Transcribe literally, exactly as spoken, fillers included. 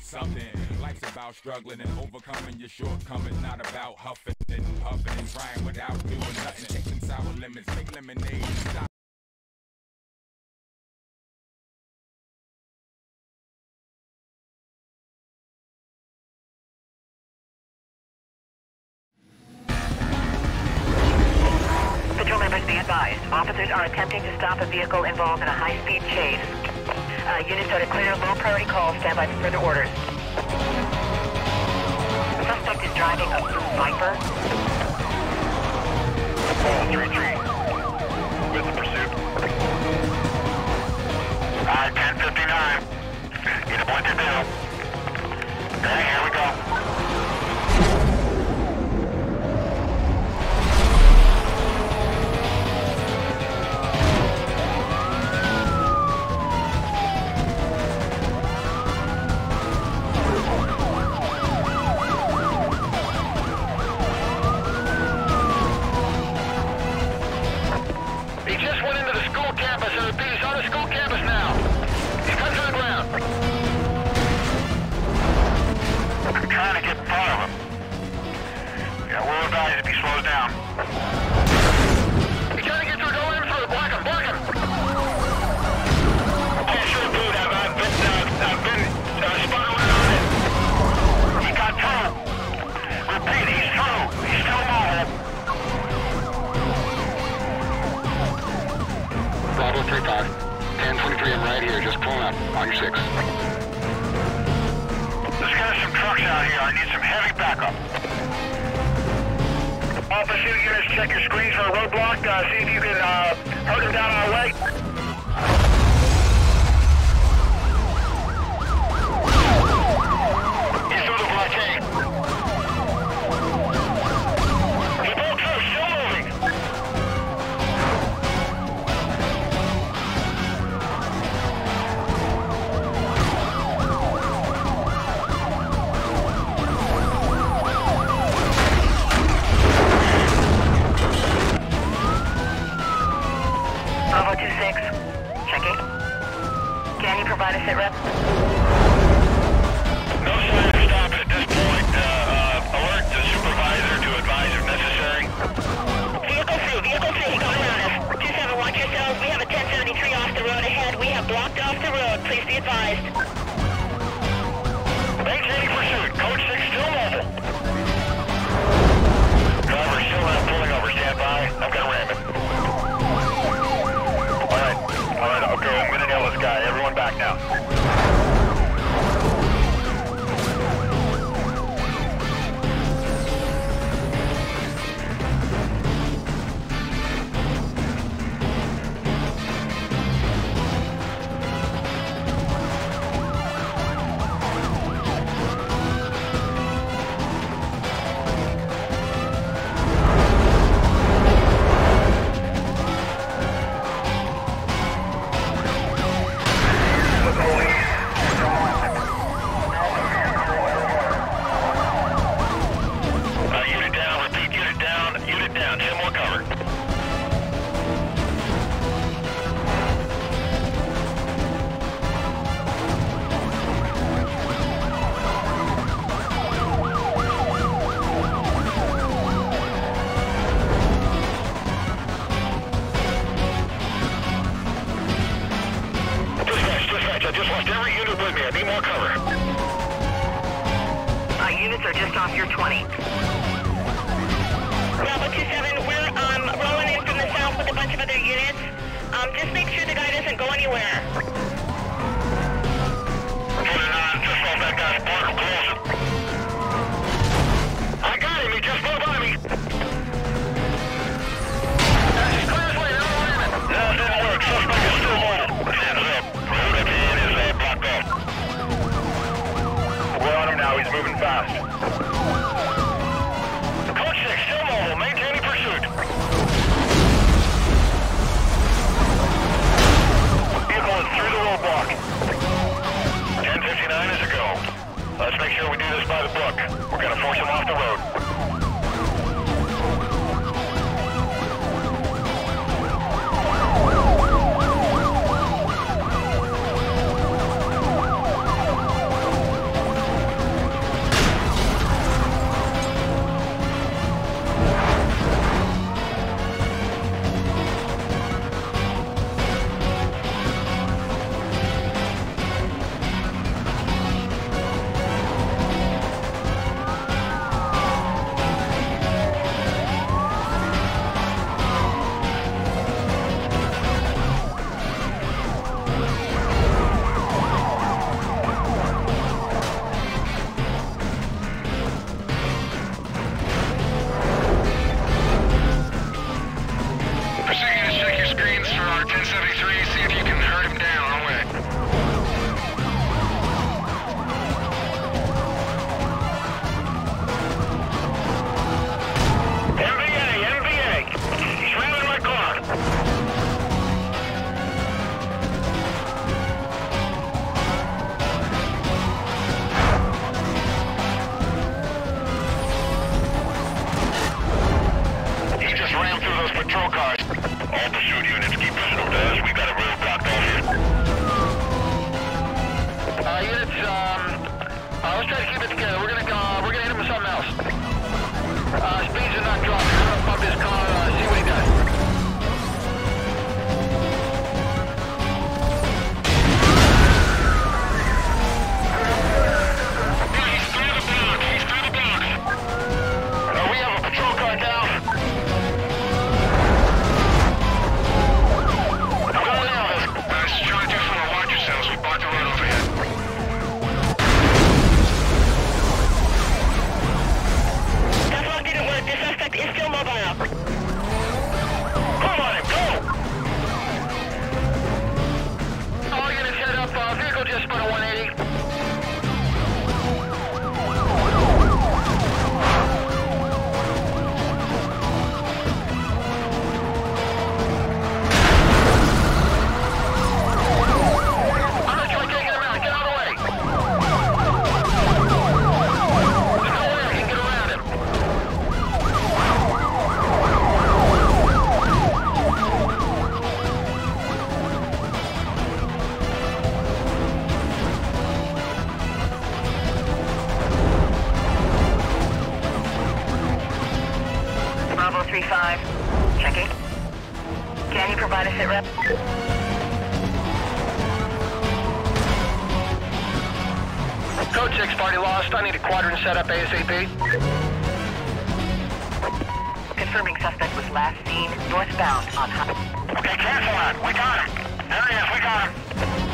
something. Life's about struggling and overcoming your shortcomings, not about huffing and puffing and trying without doing nothing. Take some sour lemons, make lemonade and stop. Patrol members, be advised. Officers are attempting to stop a vehicle involved in a high-speed chase. Uh, units are to clear low-priority calls. Stand by for further orders. The suspect is driving a blue Viper. Oh, three three. With the pursuit. Alright, ten fifty-nine. Get up what to do. Okay, here we go. ten twenty-three, I'm right here, just pulling up on your six. Let's get some trucks out here. I need some heavy backup. All pursuit units, check your screens for a roadblock. Uh, see if you can uh, hurt him down our way. He's through the blockade. He broke through, still moving. Bravo two six, checking. Can you provide a sit rep? No sign of stopping at this point. Uh, uh, alert the supervisor to advise if necessary. Vehicle three, vehicle three, going around us. two seven, watch yourselves. We have a ten seventy-three off the road ahead. We have blocked off the road. Please be advised. Maintaining pursuit. Code six still mobile. Driver still not pulling over. Stand by. I'm gonna ram it. Alright. Alright, okay, I'm gonna nail this guy. Everyone back now. sit rep. Code six, party lost. I need a quadrant set up ASAP. Confirming suspect was last seen northbound on High. Okay, cancel that. We got him. There he is. We got him.